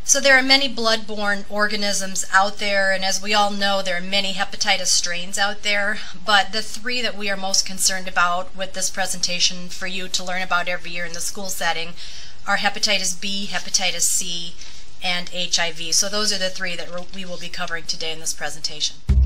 So there are many blood-borne organisms out there, and as we all know, there are many hepatitis strains out there, but the three that we are most concerned about with this presentation for you to learn about every year in the school setting are hepatitis B, hepatitis C, and HIV. So those are the three that we will be covering today in this presentation.